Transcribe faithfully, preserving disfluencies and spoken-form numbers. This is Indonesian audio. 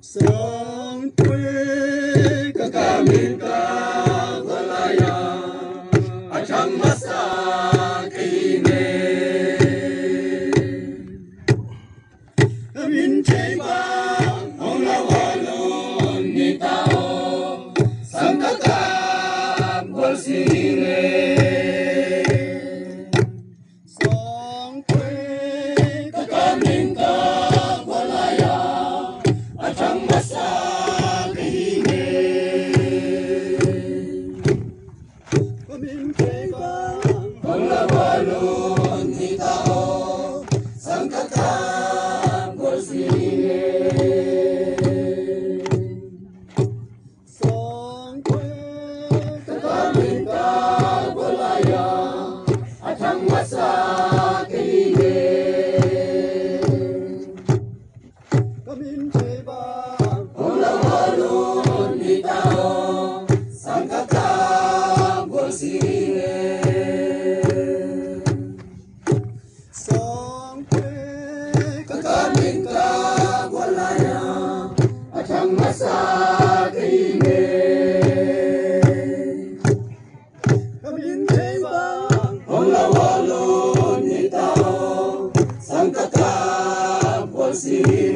Sang kue kakaminta walaya acang masa kini Amin ceba ong lawalon ni tao sang kakam bolsire Sang kue kakaminta walaya acang masa kini Amin ceba ong lawalon ni tao sang kakam bolsire Sang kue kakaminta walaya acang masa kini Amin ceba ong lawalon ni tao sang kakam bolsire Sang kue kakaminta walaya acang masa kini Amin ceba ong lawalon ni tao sang kakam bolsire